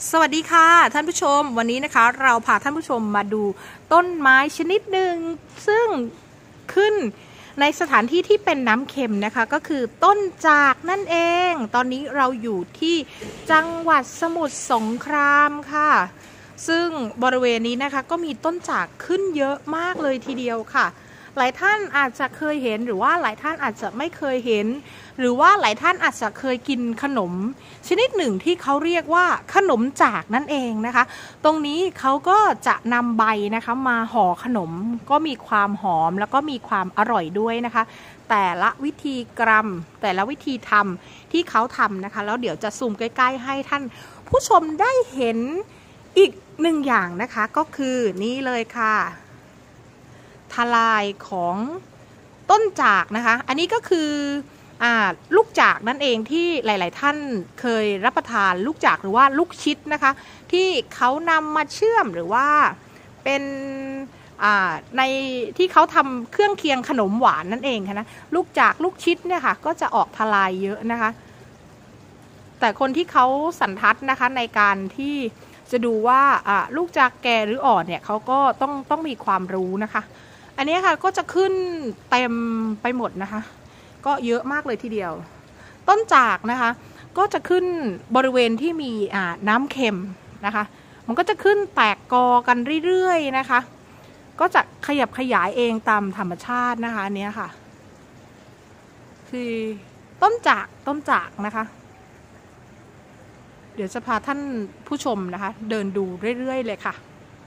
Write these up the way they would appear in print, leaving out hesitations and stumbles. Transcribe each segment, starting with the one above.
สวัสดีค่ะท่านผู้ชมวันนี้นะคะเราพาท่านผู้ชมมาดูต้นไม้ชนิดหนึ่งซึ่งขึ้นในสถานที่ที่เป็นน้ำเค็มนะคะก็คือต้นจากนั่นเองตอนนี้เราอยู่ที่จังหวัดสมุทรสงครามค่ะซึ่งบริเวณนี้นะคะก็มีต้นจากขึ้นเยอะมากเลยทีเดียวค่ะหลายท่านอาจจะเคยเห็นหรือว่าหลายท่านอาจจะไม่เคยเห็นหรือว่าหลายท่านอาจจะเคยกินขนมชนิดหนึ่งที่เขาเรียกว่าขนมจากนั่นเองนะคะตรงนี้เขาก็จะนำใบนะคะมาห่อขนมก็มีความหอมแล้วก็มีความอร่อยด้วยนะคะแต่ละวิธีกรรมแต่ละวิธีทำที่เขาทำนะคะแล้วเดี๋ยวจะซูมใกล้ๆให้ท่านผู้ชมได้เห็นอีกหนึ่งอย่างนะคะก็คือนี่เลยค่ะทลายของต้นจากนะคะอันนี้ก็คือลูกจากนั่นเองที่หลายๆท่านเคยรับประทานลูกจากหรือว่าลูกชิดนะคะที่เขานำมาเชื่อมหรือว่าเป็นในที่เขาทำเครื่องเคียงขนมหวานนั่นเองค่ะนะลูกจากลูกชิดเนี่ยค่ะก็จะออกทลายเยอะนะคะแต่คนที่เขาสันทัดนะคะในการที่จะดูว่าลูกจากแก่หรืออ่อนเนี่ยเขาก็ต้องมีความรู้นะคะอันนี้ค่ะก็จะขึ้นเต็มไปหมดนะคะก็เยอะมากเลยทีเดียวต้นจากนะคะก็จะขึ้นบริเวณที่มีน้ำเค็มนะคะมันก็จะขึ้นแตกกอกันเรื่อยๆนะคะก็จะขยับขยายเองตามธรรมชาตินะคะอันนี้ค่ะคือต้นจากนะคะเดี๋ยวจะพาท่านผู้ชมนะคะเดินดูเรื่อยๆเลยค่ะ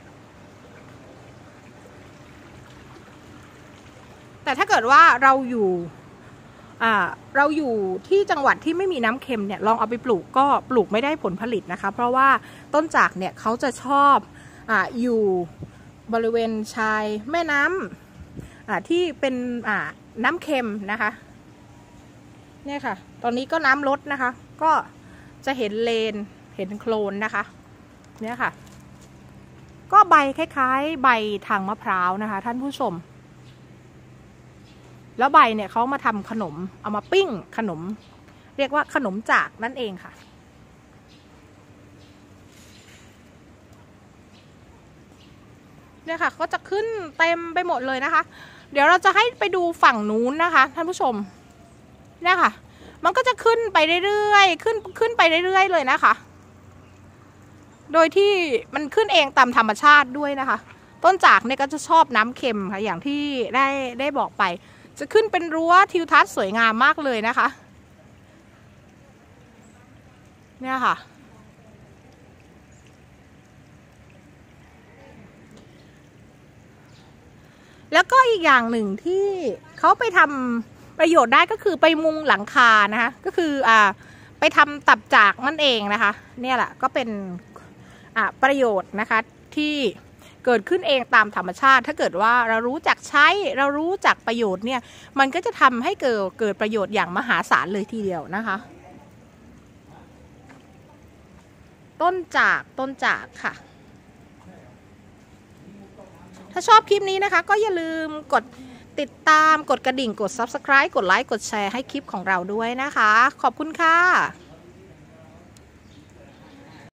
แต่ถ้าเกิดว่าเราอยู่ที่จังหวัดที่ไม่มีน้ำเค็มเนี่ยลองเอาไปปลูกก็ปลูกไม่ได้ผลผลิตนะคะเพราะว่าต้นจากเนี่ยเขาจะชอบอยู่บริเวณชายแม่น้ำที่เป็นน้ำเค็มนะคะเนี่ยค่ะตอนนี้ก็น้ำลดนะคะก็จะเห็นเลนเห็นโคลนนะคะเนี่ยค่ะก็ใบคล้ายๆใบทางมะพร้าวนะคะท่านผู้ชมแล้วใบเนี่ยเขามาทำขนมเอามาปิ้งขนมเรียกว่าขนมจากนั่นเองค่ะเนี่ยค่ะก็จะขึ้นเต็มไปหมดเลยนะคะเดี๋ยวเราจะให้ไปดูฝั่งนู้นนะคะท่านผู้ชมเนี่ยค่ะมันก็จะขึ้นไปเรื่อยๆขึ้นไปเรื่อยๆเลยนะคะโดยที่มันขึ้นเองตามธรรมชาติด้วยนะคะต้นจากเนี่ยก็จะชอบน้ำเค็มค่ะอย่างที่ได้บอกไปจะขึ้นเป็นรั้วทิวทัศน์สวยงามมากเลยนะคะเนี่ยค่ะแล้วก็อีกอย่างหนึ่งที่เขาไปทำประโยชน์ได้ก็คือไปมุงหลังคานะคะก็คือไปทำตับจากนั่นเองนะคะเนี่ยแหละก็เป็นประโยชน์นะคะที่เกิดขึ้นเองตามธรรมชาติถ้าเกิดว่าเรารู้จักใช้เรารู้จักประโยชน์เนี่ยมันก็จะทำให้เกิดประโยชน์อย่างมหาศาลเลยทีเดียวนะคะต้นจากค่ะถ้าชอบคลิปนี้นะคะก็อย่าลืมกดติดตามกดกระดิ่งกด Subscribe กดไลค์กดแชร์ให้คลิปของเราด้วยนะคะขอบคุณค่ะ